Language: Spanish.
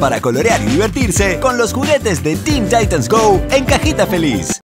para colorear y divertirse con los juguetes de Teen Titans Go en cajita feliz.